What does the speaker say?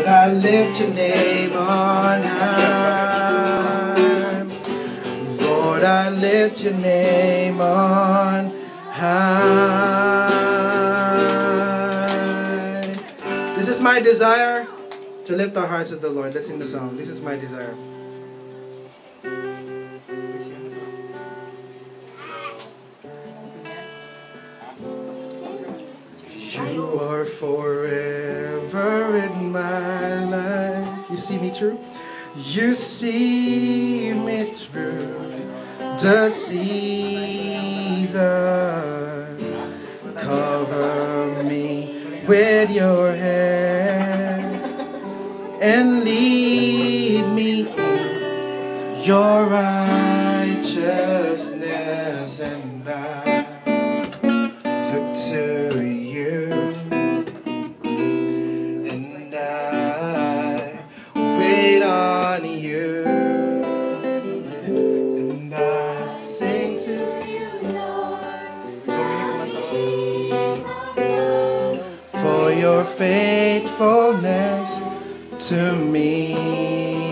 I lift your name on high. Lord, I lift your name on high. This is my desire, to lift our hearts to the Lord. Let's sing the song. This is my desire. You are forever in my life. You see me through? You see me through the season. Cover me with your hand and lead me in your righteousness, and I look to you, and I wait on you, and I sing to you, for your faithfulness to me.